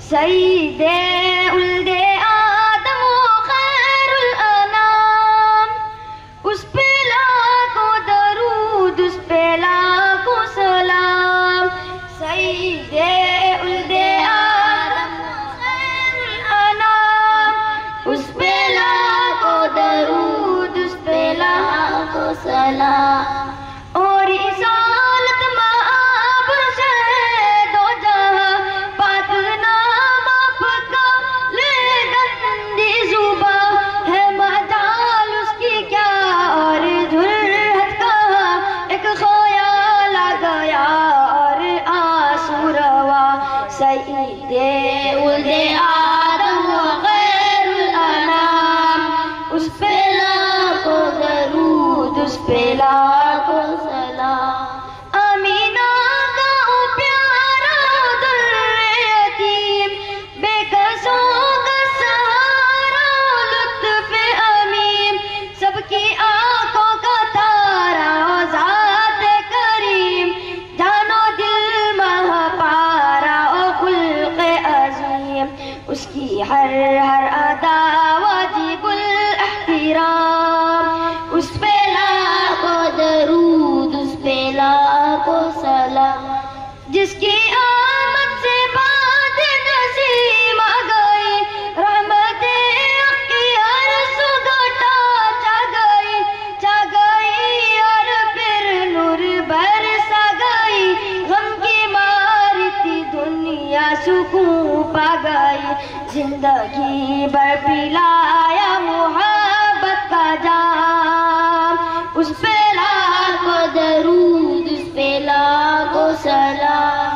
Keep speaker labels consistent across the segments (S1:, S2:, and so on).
S1: سید ولد آدم و خیر الانام، اس پہ لاکھوں درود، اس پہ لاکھوں سلام. سید ولد آدم و خیر الانام، اس پہ لاکھوں درود، اس پہ لاکھوں سلام. اور رسالت مآب شہد و جہاں، پاک نام آپ کا لے گندی زباں ہے، مجال اس کی کیا اور جرأت کہاں، ایک خیال آ گیا اور آنسو روا. سید ولد آدم و خیر الانام، اس پہ لاکھوں درود، اس پہ لاکھوں سلام. آمینہ کا پیارا در یتیم، بے کسوں کا سہارا لطف امین، سب کی آنکھوں کا تارا ذات کریم، جان و دل مہ پارا و خلق عظیم، اس کی ہر ہر ادا واجب الاحترام. اس پہ لاکھوں درود، اس پہ لاکھوں سلام. جس کی آمد سے باد نسیم آ گئی، رحمت حق کی ہر سگٹا چا گئی اور پھر نور برسا گئی، غم کی مارتی دنیا سکون پا گئی. زندگی بھر پلایا محبت کا جام، اس پہ لاکھوں درود، اس پہ لاکھوں سلام.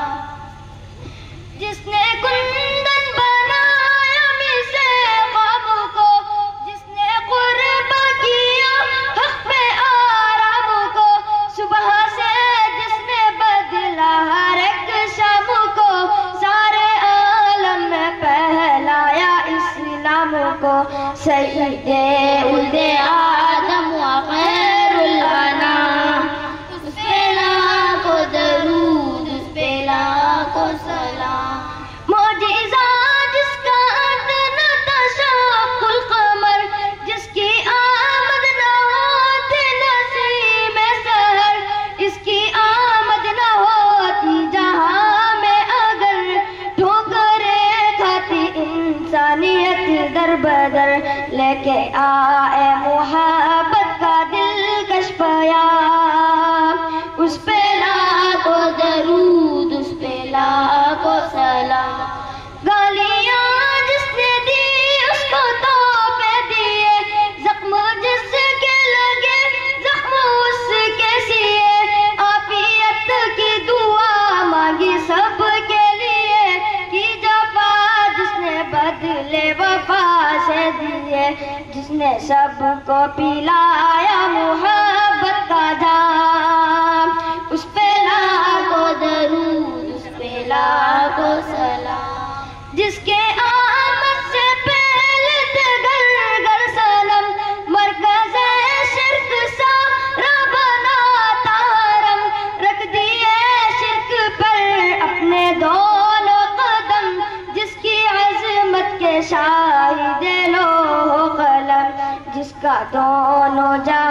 S1: جس نے کندن بنایا مصر خواب کو، جس نے قرب کیا حق پہ آرام کو، صبح سے جس نے بدلا ہر ایک شام کو، سارے عالم میں پھیلایا اسلام کو. سید ولد آدم و خیر الانام، اس پہ لاکھوں درود، اس پہ لاکھوں سلام. معجزہ جس کا حد نہ تشق القمر، جس کی آمد نہ ہوتی نسیم سحر، اس کی آمد نہ ہوتی جہاں میں اگر، ٹھوکریں کھاتی انسانیت در بدر، لے کے آئے محبت کا دلکش پیام. اس پہ لاکھوں درود، اس پہ لاکھوں سلام. گالیاں جس نے دی اس کو تحفے دیے، زخم جس کے لگے زخم اس کے سیے، عافیت کی دعا مانگی سب کے لیے، کی جفا جس نے بدلے وفا سے دیے، جس نے سب کو پلایا محبت کا جام. اس پہ لاکھوں درود، اس پہ لاکھوں سلام. جس کے آمد سے پہلے تھے گھر گھر سلم، مرکز شرک سارا بناتا حرم، رکھ دیے شرک پر اپنے دونوں قدم، جس کی عظمت کے شاہد لوح و قلم، جس کا دونوں جہاں